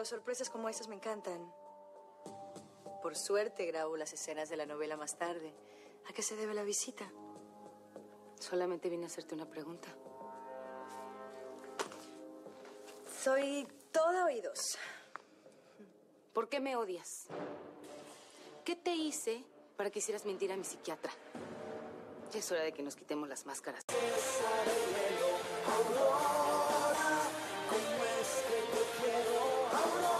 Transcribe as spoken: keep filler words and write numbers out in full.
sorpresas como esas me encantan. Por suerte grabo las escenas de la novela más tarde. ¿A qué se debe la visita? Solamente vine a hacerte una pregunta. Soy toda oídos. ¿Por qué me odias? ¿Qué te hice para que hicieras mentir a mi psiquiatra? Ya es hora de que nos quitemos las máscaras. Aurora, ¿cómo es que te quiero, Aurora?